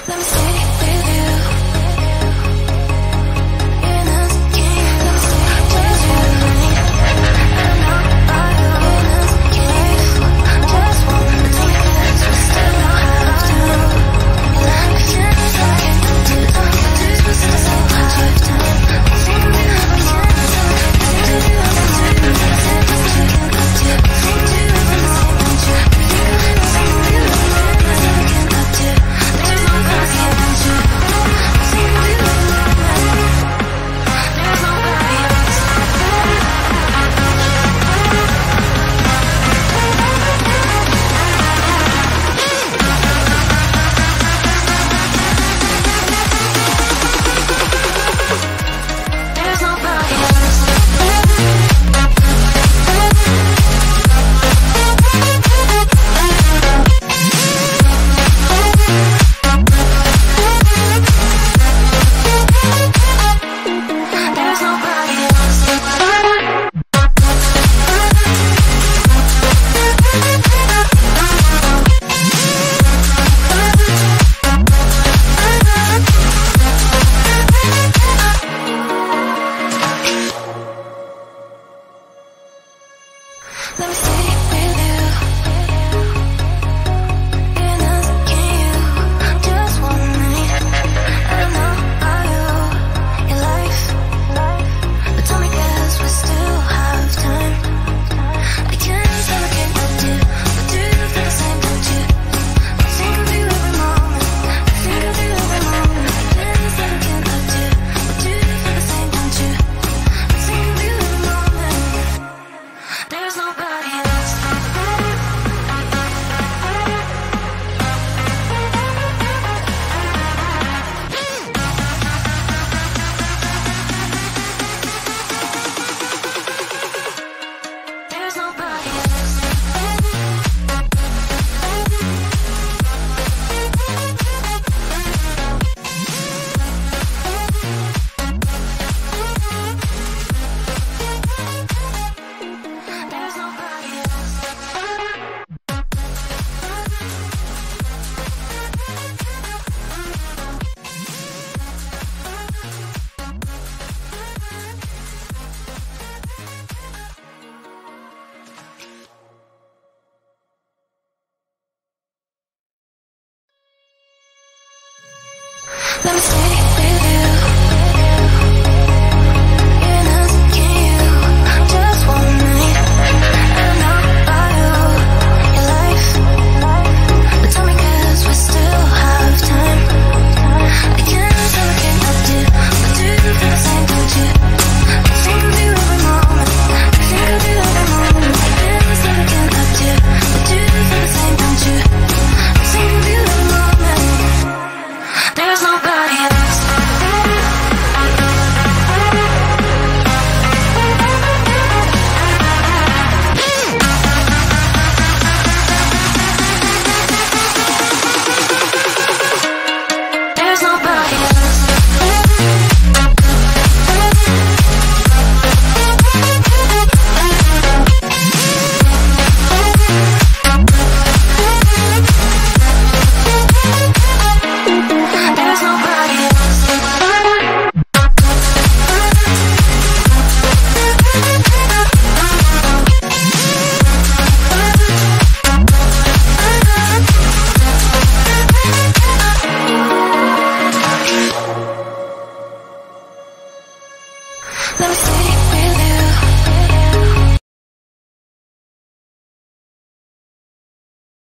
Let me stay with you. You're not king. Let me stay just one night. I'm not by you. You're not king. Just one night. Tell me that we still have time. We can't stop it. Do we still have time? I think we can't stop it. Do you have to do the same as you can do? Think do you have the same as you? Let me stay with you. You're not king. Just one night. I'm not by you. Your life. But tell me, guess we still have time. I can't say I can't do, but do you feel the same, don't you? I think of you every moment. I think of you every moment. I can't say I can't do, but do you feel the same, don't you? I think of you every moment. There's nobody else. There's nobody else. There's nobody else. Let me stay